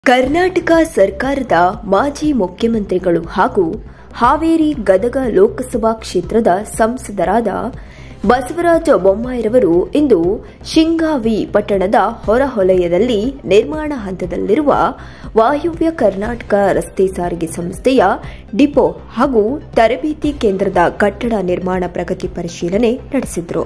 ಕರ್ನಾಟಕ ಸರ್ಕಾರದ ಮಾಜಿ ಮುಖ್ಯಮಂತ್ರಿಗಳು ಹಾಗೂ ಹಾವೇರಿ ಗದಗ ಲೋಕಸಭಾ ಕ್ಷೇತ್ರದ ಸಂಸದರಾದ ಬಸವರಾಜ ಬೊಮ್ಮಾಯಿರವರು ಇಂದು ಶಿಗ್ಗಾಂವಿ ಪಟ್ಟಣದ ಹೊರವಲಯದಲ್ಲಿ ನಿರ್ಮಾಣ ಹಂತದಲ್ಲಿರುವ ವಾಯುವ್ಯ ಕರ್ನಾಟಕ ರಸ್ತೆ ಸಾರಿಗೆ ಸಂಸ್ಥೆಯ ಡಿಪೋ ಹಾಗೂ ತರಬೇತಿ ಕೇಂದ್ರದ ಕಟ್ಟಡ ನಿರ್ಮಾಣ ಪ್ರಗತಿ ಪರಿಶೀಲನೆ ನಡೆಸಿದರು.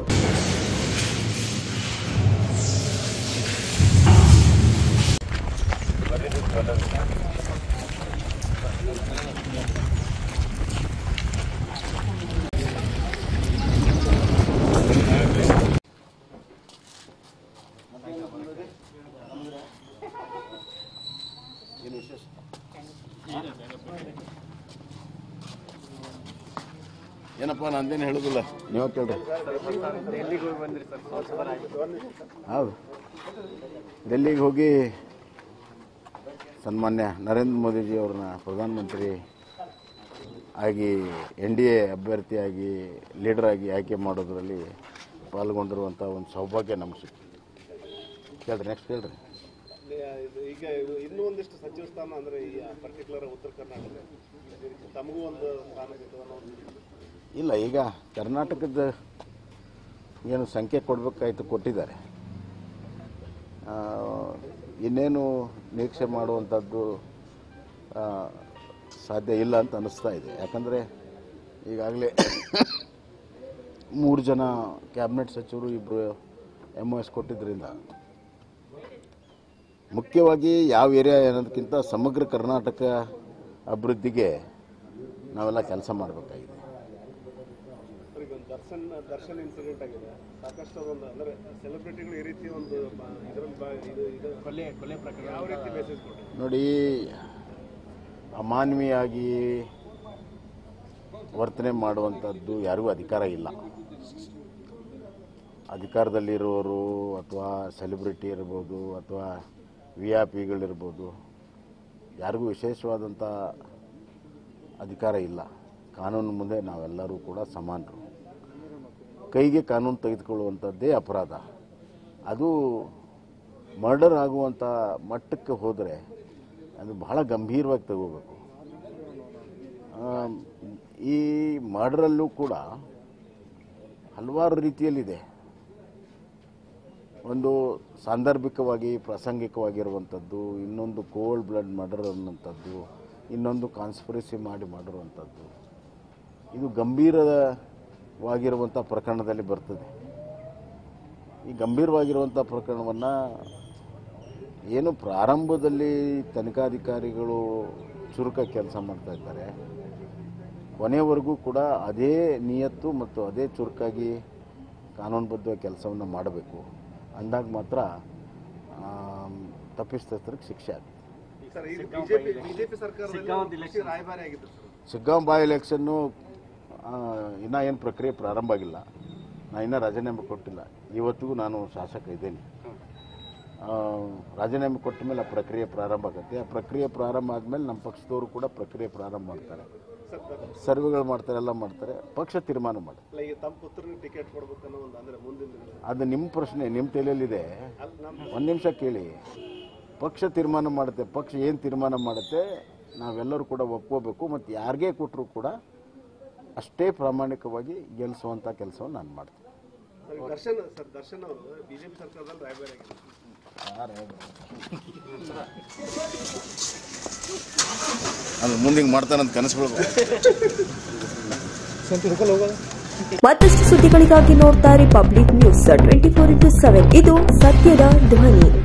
ಏನಪ್ಪ ನಂದೇನು ಹೇಳೋದಿಲ್ಲ, ನೀವು ಕೇಳ್ರಿ. ಹೌದು, ಡೆಲ್ಲಿಗೆ ಹೋಗಿ ಸನ್ಮಾನ್ಯ ನರೇಂದ್ರ ಮೋದಿಜಿ ಅವ್ರನ್ನ ಪ್ರಧಾನಮಂತ್ರಿ ಆಗಿ NDA ಅಭ್ಯರ್ಥಿಯಾಗಿ ಲೀಡರ್ ಆಗಿ ಆಯ್ಕೆ ಮಾಡೋದ್ರಲ್ಲಿ ಪಾಲ್ಗೊಂಡಿರುವಂಥ ಒಂದು ಸೌಭಾಗ್ಯ ನಮ್ಗೆ ಸಿಕ್ತು. ಕೇಳ್ರಿ, ನೆಕ್ಸ್ಟ್ ಕೇಳ್ರಿ. ಈಗ ಇನ್ನೂ ಒಂದಿಷ್ಟು ಸಚಿವ ಸ್ಥಾನ ಅಂದರೆ ಈ ಪರ್ಟಿಕ್ಯುಲರ್ ಉತ್ತರ ಕರ್ನಾಟಕ ತಮಗೂ ಒಂದು ಸ್ಥಾನ ಇಲ್ಲ. ಈಗ ಕರ್ನಾಟಕದ ಏನು ಸಂಖ್ಯೆ ಕೊಡಬೇಕಾಯ್ತು ಕೊಟ್ಟಿದ್ದಾರೆ. ಇನ್ನೇನು ನಿರೀಕ್ಷೆ ಮಾಡುವಂಥದ್ದು ಸಾಧ್ಯ ಇಲ್ಲ ಅಂತ ಅನ್ನಿಸ್ತಾ ಇದೆ. ಯಾಕಂದರೆ ಈಗಾಗಲೇ 3 ಜನ ಕ್ಯಾಬಿನೆಟ್ ಸಚಿವರು, 2 MOS ಕೊಟ್ಟಿದ್ದರಿಂದ ಮುಖ್ಯವಾಗಿ ಯಾವ ಏರಿಯಾ ಅನ್ನೋದಕ್ಕಿಂತ ಸಮಗ್ರ ಕರ್ನಾಟಕ ಅಭಿವೃದ್ಧಿಗೆ ನಾವೆಲ್ಲ ಕೆಲಸ ಮಾಡಬೇಕಾಗಿದೆ. ದರ್ಶನ್ ಇನ್ಸಿಡೆಂಟ್ ಆಗಿದೆ. ಸಾಕಷ್ಟು ಒಂದು ಅಂದರೆ ಸೆಲೆಬ್ರಿಟಿಗಳು ಈ ರೀತಿ ಒಂದು ಕೊಲೆ ಪ್ರಕರಣ ಯಾವ ರೀತಿ ಮೆಸೇಜ್ ಕೊಟ್ಟರು ನೋಡಿ. ಅಮಾನವೀಯವಾಗಿ ವರ್ತನೆ ಮಾಡುವಂಥದ್ದು ಯಾರಿಗೂ ಅಧಿಕಾರ ಇಲ್ಲ. ಅಧಿಕಾರದಲ್ಲಿರೋರು ಅಥವಾ ಸೆಲೆಬ್ರಿಟಿ ಇರ್ಬೋದು ಅಥವಾ VIP ಗಳಿರ್ಬೋದು, ಯಾರಿಗೂ ವಿಶೇಷವಾದಂಥ ಅಧಿಕಾರ ಇಲ್ಲ. ಕಾನೂನು ಮುಂದೆ ನಾವೆಲ್ಲರೂ ಕೂಡ ಸಮಾನರು. ಕೈಗೆ ಕಾನೂನು ತೆಗೆದುಕೊಳ್ಳುವಂಥದ್ದೇ ಅಪರಾಧ. ಅದು ಮರ್ಡರ್ ಆಗುವಂಥ ಮಟ್ಟಕ್ಕೆ ಹೋದರೆ ಅದು ಬಹಳ ಗಂಭೀರವಾಗಿ ತಗೋಬೇಕು. ಈ ಮರ್ಡರಲ್ಲೂ ಕೂಡ ಹಲವಾರು ರೀತಿಯಲ್ಲಿದೆ. ಒಂದು ಸಾಂದರ್ಭಿಕವಾಗಿ ಪ್ರಾಸಂಗಿಕವಾಗಿರುವಂಥದ್ದು, ಇನ್ನೊಂದು ಕೋಲ್ಡ್ ಬ್ಲಡ್ ಮರ್ಡರ್ ಅನ್ನುವಂಥದ್ದು, ಇನ್ನೊಂದು ಕಾನ್ಸ್ಪಿರಸಿ ಮಾಡಿ ಮಾಡಿರುವಂಥದ್ದು. ಇದು ಗಂಭೀರವಾಗಿರುವಂಥ ಪ್ರಕರಣದಲ್ಲಿ ಬರ್ತದೆ. ಈ ಗಂಭೀರವಾಗಿರುವಂಥ ಪ್ರಕರಣವನ್ನು ಏನು ಪ್ರಾರಂಭದಲ್ಲಿ ತನಿಖಾಧಿಕಾರಿಗಳು ಚುರುಕ ಕೆಲಸ ಮಾಡ್ತಾ ಇದ್ದಾರೆ, ಕೊನೆಯವರೆಗೂ ಕೂಡ ಅದೇ ನಿಯತ್ತು ಮತ್ತು ಅದೇ ಚುರುಕಾಗಿ ಕಾನೂನುಬದ್ಧ ಕೆಲಸವನ್ನು ಮಾಡಬೇಕು. ಅಂದಾಗ ಮಾತ್ರ ತಪ್ಪಿತಸ್ಥರಿಗೆ ಶಿಕ್ಷೆ ಆಗುತ್ತೆ. ಶಿಗ್ಗಾಂವ್ ಬೈ ಎಲೆಕ್ಷನ್ನು ಇನ್ನೂ ಏನು ಪ್ರಕ್ರಿಯೆ ಪ್ರಾರಂಭ ಆಗಿಲ್ಲ. ನಾನು ಇನ್ನೂ ರಾಜೀನಾಮೆ ಕೊಟ್ಟಿಲ್ಲ. ಇವತ್ತಿಗೂ ನಾನು ಶಾಸಕ ಇದ್ದೇನೆ. ರಾಜೀನಾಮೆ ಕೊಟ್ಟ ಮೇಲೆ ಆ ಪ್ರಕ್ರಿಯೆ ಪ್ರಾರಂಭ ಆಗುತ್ತೆ. ಆ ಪ್ರಕ್ರಿಯೆ ಪ್ರಾರಂಭ ಆದಮೇಲೆ ನಮ್ಮ ಪಕ್ಷದವರು ಕೂಡ ಪ್ರಕ್ರಿಯೆ ಪ್ರಾರಂಭ ಮಾಡ್ತಾರೆ, ಸರ್ವೆಗಳು ಮಾಡ್ತಾರೆ, ಎಲ್ಲ ಮಾಡ್ತಾರೆ. ಪಕ್ಷ ತೀರ್ಮಾನ ಮಾಡುತ್ತೆ. ಅದು ನಿಮ್ಮ ಪ್ರಶ್ನೆ, ನಿಮ್ಮ ತಲೆಯಲ್ಲಿದೆ. ಒಂದು ನಿಮಿಷ ಕೇಳಿ. ಪಕ್ಷ ತೀರ್ಮಾನ ಮಾಡುತ್ತೆ. ಪಕ್ಷ ಏನು ತೀರ್ಮಾನ ಮಾಡುತ್ತೆ ನಾವೆಲ್ಲರೂ ಕೂಡ ಒಪ್ಕೋಬೇಕು. ಮತ್ತು ಯಾರಿಗೇ ಕೊಟ್ಟರು ಕೂಡ ಅಷ್ಟೇ ಪ್ರಾಮಾಣಿಕವಾಗಿ ಗೆಲ್ಲಿಸುವಂಥ ಕೆಲಸವನ್ನು ನಾನು ಮಾಡ್ತೀನಿ. ದರ್ಶನ್ ಅವರು ಬಿಜೆಪಿ ಸರ್ಕಾರದಲ್ಲಿ ರಾಯಭಾರಿ ಅದು ಮುಂದೆ ಮಾಡ್ತಾನಂತ ಕನಸುಗಳು. ಮತ್ತಷ್ಟು ಸುದ್ದಿಗಳಿಗಾಗಿ ನೋಡ್ತಾ ರಿಪಬ್ಲಿಕ್ ನ್ಯೂಸ್ 24x7. ಇದು ಸತ್ಯದ ಧ್ವನಿ.